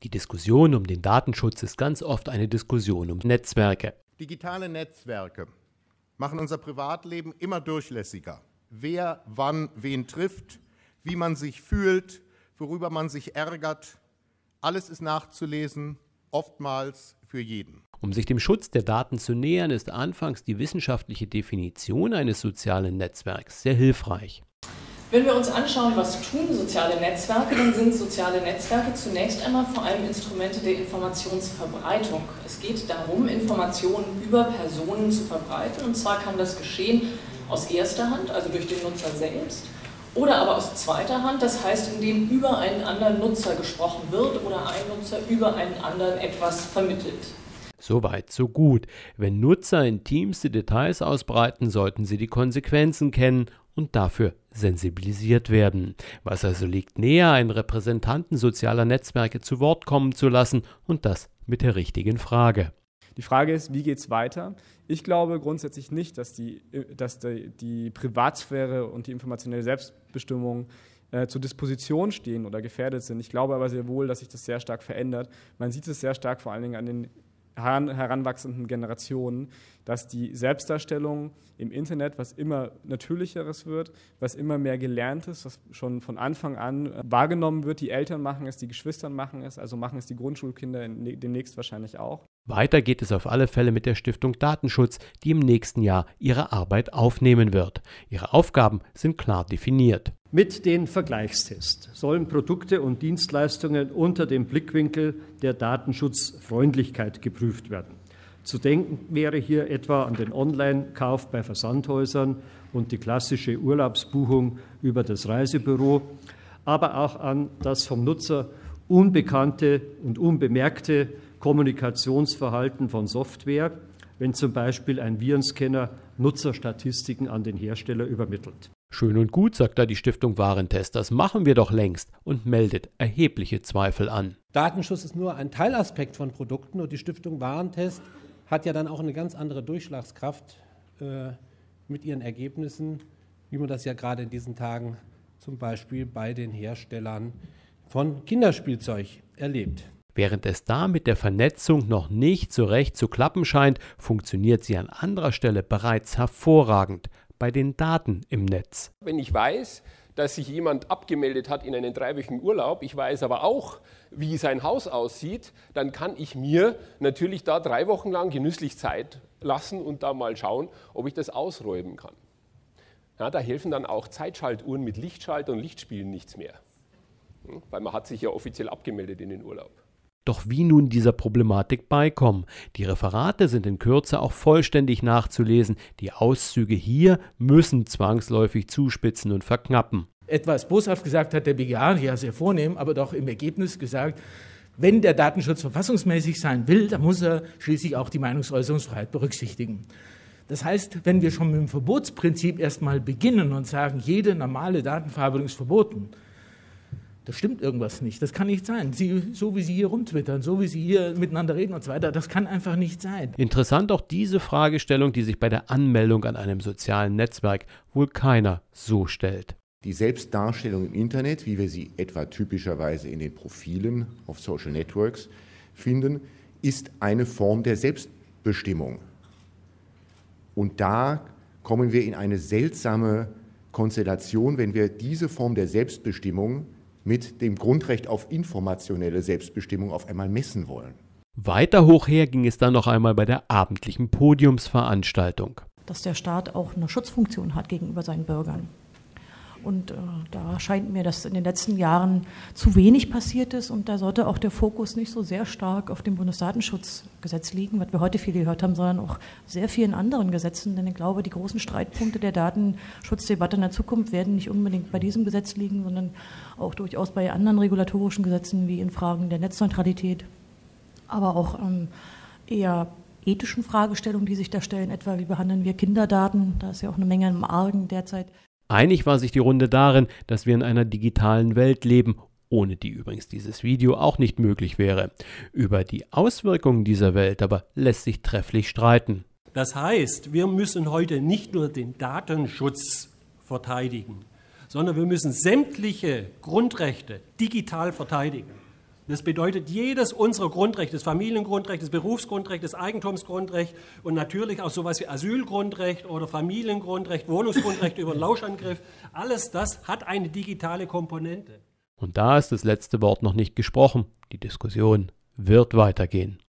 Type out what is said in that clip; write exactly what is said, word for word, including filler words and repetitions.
Die Diskussion um den Datenschutz ist ganz oft eine Diskussion um Netzwerke. Digitale Netzwerke machen unser Privatleben immer durchlässiger. Wer wann wen trifft, wie man sich fühlt, worüber man sich ärgert, alles ist nachzulesen, oftmals für jeden. Um sich dem Schutz der Daten zu nähern, ist anfangs die wissenschaftliche Definition eines sozialen Netzwerks sehr hilfreich. Wenn wir uns anschauen, was tun soziale Netzwerke, dann sind soziale Netzwerke zunächst einmal vor allem Instrumente der Informationsverbreitung. Es geht darum, Informationen über Personen zu verbreiten, und zwar kann das geschehen aus erster Hand, also durch den Nutzer selbst, oder aber aus zweiter Hand, das heißt, indem über einen anderen Nutzer gesprochen wird oder ein Nutzer über einen anderen etwas vermittelt. Soweit, so gut. Wenn Nutzer intimste Details ausbreiten, sollten sie die Konsequenzen kennen und dafür sensibilisiert werden. Was also liegt näher, einen Repräsentanten sozialer Netzwerke zu Wort kommen zu lassen, und das mit der richtigen Frage. Die Frage ist, wie geht es weiter? Ich glaube grundsätzlich nicht, dass die, dass die, die Privatsphäre und die informationelle Selbstbestimmung äh, zur Disposition stehen oder gefährdet sind. Ich glaube aber sehr wohl, dass sich das sehr stark verändert. Man sieht es sehr stark vor allen Dingen an den heranwachsenden Generationen, dass die Selbstdarstellung im Internet was immer Natürlicheres wird, was immer mehr Gelerntes, was schon von Anfang an wahrgenommen wird. Die Eltern machen es, die Geschwister machen es, also machen es die Grundschulkinder demnächst wahrscheinlich auch. Weiter geht es auf alle Fälle mit der Stiftung Datenschutz, die im nächsten Jahr ihre Arbeit aufnehmen wird. Ihre Aufgaben sind klar definiert. Mit den Vergleichstests sollen Produkte und Dienstleistungen unter dem Blickwinkel der Datenschutzfreundlichkeit geprüft werden. Zu denken wäre hier etwa an den Online-Kauf bei Versandhäusern und die klassische Urlaubsbuchung über das Reisebüro, aber auch an das vom Nutzer unbekannte und unbemerkte Kommunikationsverhalten von Software, wenn zum Beispiel ein Virenscanner Nutzerstatistiken an den Hersteller übermittelt. Schön und gut, sagt da die Stiftung Warentest, das machen wir doch längst, und meldet erhebliche Zweifel an. Datenschutz ist nur ein Teilaspekt von Produkten, und die Stiftung Warentest hat ja dann auch eine ganz andere Durchschlagskraft äh, mit ihren Ergebnissen, wie man das ja gerade in diesen Tagen zum Beispiel bei den Herstellern von Kinderspielzeug erlebt. Während es da mit der Vernetzung noch nicht so recht zu klappen scheint, funktioniert sie an anderer Stelle bereits hervorragend: bei den Daten im Netz. Wenn ich weiß, dass sich jemand abgemeldet hat in einen dreiwöchigen Urlaub, ich weiß aber auch, wie sein Haus aussieht, dann kann ich mir natürlich da drei Wochen lang genüsslich Zeit lassen und da mal schauen, ob ich das ausräumen kann. Ja, da helfen dann auch Zeitschaltuhren mit Lichtschalter und Lichtspielen nichts mehr, weil man hat sich ja offiziell abgemeldet in den Urlaub. Doch wie nun dieser Problematik beikommen? Die Referate sind in Kürze auch vollständig nachzulesen. Die Auszüge hier müssen zwangsläufig zuspitzen und verknappen. Etwas boshaft gesagt hat der B G H, ja sehr vornehm, aber doch im Ergebnis gesagt, wenn der Datenschutz verfassungsmäßig sein will, dann muss er schließlich auch die Meinungsäußerungsfreiheit berücksichtigen. Das heißt, wenn wir schon mit dem Verbotsprinzip erstmal beginnen und sagen, jede normale Datenverarbeitung ist verboten, da stimmt irgendwas nicht. Das kann nicht sein. Sie, so wie Sie hier rumtwittern, so wie Sie hier miteinander reden und so weiter, das kann einfach nicht sein. Interessant auch diese Fragestellung, die sich bei der Anmeldung an einem sozialen Netzwerk wohl keiner so stellt. Die Selbstdarstellung im Internet, wie wir sie etwa typischerweise in den Profilen auf Social Networks finden, ist eine Form der Selbstbestimmung. Und da kommen wir in eine seltsame Konstellation, wenn wir diese Form der Selbstbestimmung mit dem Grundrecht auf informationelle Selbstbestimmung auf einmal messen wollen. Weiter hoch her ging es dann noch einmal bei der abendlichen Podiumsveranstaltung. Dass der Staat auch eine Schutzfunktion hat gegenüber seinen Bürgern. Und äh, da scheint mir, dass in den letzten Jahren zu wenig passiert ist, und da sollte auch der Fokus nicht so sehr stark auf dem Bundesdatenschutzgesetz liegen, was wir heute viel gehört haben, sondern auch sehr vielen anderen Gesetzen. Denn ich glaube, die großen Streitpunkte der Datenschutzdebatte in der Zukunft werden nicht unbedingt bei diesem Gesetz liegen, sondern auch durchaus bei anderen regulatorischen Gesetzen wie in Fragen der Netzneutralität, aber auch ähm, eher ethischen Fragestellungen, die sich da stellen, etwa wie behandeln wir Kinderdaten, da ist ja auch eine Menge im Argen derzeit. Einig war sich die Runde darin, dass wir in einer digitalen Welt leben, ohne die übrigens dieses Video auch nicht möglich wäre. Über die Auswirkungen dieser Welt aber lässt sich trefflich streiten. Das heißt, wir müssen heute nicht nur den Datenschutz verteidigen, sondern wir müssen sämtliche Grundrechte digital verteidigen. Das bedeutet, jedes unserer Grundrechte, das Familiengrundrecht, das Berufsgrundrecht, das Eigentumsgrundrecht und natürlich auch sowas wie Asylgrundrecht oder Familiengrundrecht, Wohnungsgrundrecht über den Lauschangriff, alles das hat eine digitale Komponente. Und da ist das letzte Wort noch nicht gesprochen. Die Diskussion wird weitergehen.